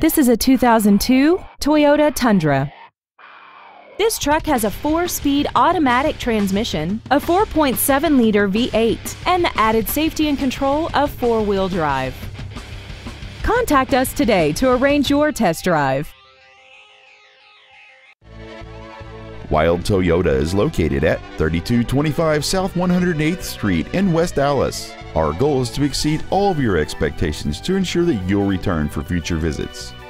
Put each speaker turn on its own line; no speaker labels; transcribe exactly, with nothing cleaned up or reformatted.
This is a two thousand two Toyota Tundra. This truck has a four-speed automatic transmission, a four point seven liter V eight, and the added safety and control of four-wheel drive. Contact us today to arrange your test drive.
Wild Toyota is located at thirty-two twenty-five South one hundred eighth Street in West Dallas. Our goal is to exceed all of your expectations to ensure that you'll return for future visits.